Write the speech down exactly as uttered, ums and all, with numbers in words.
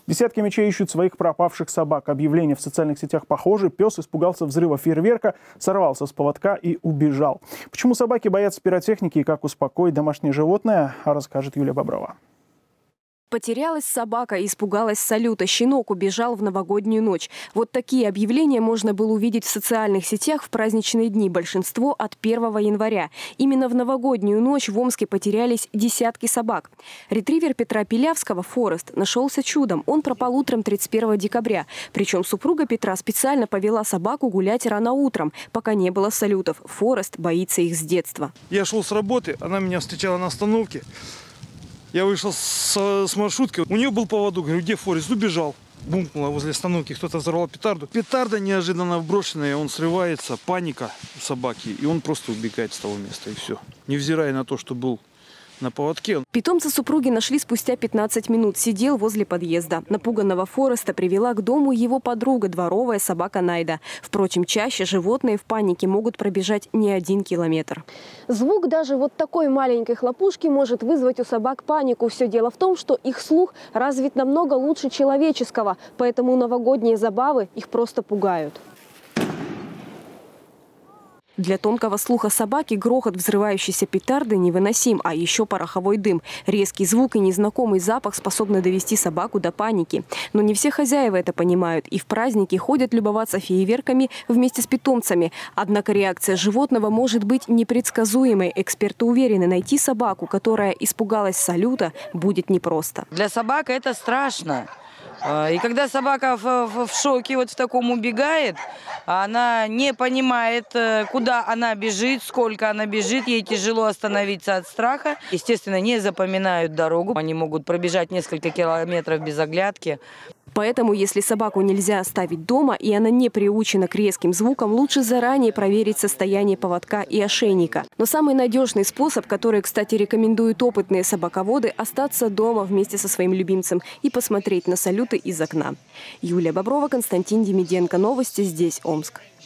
Десятки мечей ищут своих пропавших собак. Объявление в социальных сетях похоже. Пес испугался взрыва фейерверка, сорвался с поводка и убежал. Почему собаки боятся пиротехники и как успокоить домашнее животное, расскажет Юлия Боброва. Потерялась собака, испугалась салюта. Щенок убежал в новогоднюю ночь. Вот такие объявления можно было увидеть в социальных сетях в праздничные дни. Большинство от первого января. Именно в новогоднюю ночь в Омске потерялись десятки собак. Ретривер Петра Пилявского «Форест» нашелся чудом. Он пропал утром тридцать первого декабря. Причем супруга Петра специально повела собаку гулять рано утром, пока не было салютов. «Форест» боится их с детства. Я шел с работы, она меня встречала на остановке. Я вышел с, с маршруткой, у нее был поводок, говорю, где Форест? Убежал. Бумкнула возле остановки, кто-то взорвал петарду. Петарда неожиданно вброшенная, он срывается, паника у собаки, и он просто убегает с того места, и все. Невзирая на то, что был на поводке. Питомца супруги нашли спустя пятнадцать минут. Сидел возле подъезда. Напуганного Фореста привела к дому его подруга, дворовая собака Найда. Впрочем, чаще животные в панике могут пробежать не один километр. Звук даже вот такой маленькой хлопушки может вызвать у собак панику. Все дело в том, что их слух развит намного лучше человеческого, поэтому новогодние забавы их просто пугают. Для тонкого слуха собаки грохот взрывающейся петарды невыносим, а еще пороховой дым. Резкий звук и незнакомый запах способны довести собаку до паники. Но не все хозяева это понимают и в праздники ходят любоваться фейерверками вместе с питомцами. Однако реакция животного может быть непредсказуемой. Эксперты уверены, найти собаку, которая испугалась салюта, будет непросто. Для собак это страшно. И когда собака в, в, в шоке, вот в таком убегает, она не понимает, куда она бежит, сколько она бежит, ей тяжело остановиться от страха. Естественно, не запоминают дорогу, они могут пробежать несколько километров без оглядки. Поэтому, если собаку нельзя оставить дома и она не приучена к резким звукам, лучше заранее проверить состояние поводка и ошейника. Но самый надежный способ, который, кстати, рекомендуют опытные собаководы, остаться дома вместе со своим любимцем и посмотреть на салюты из окна. Юлия Боброва, Константин Демиденко. Новости здесь, Омск.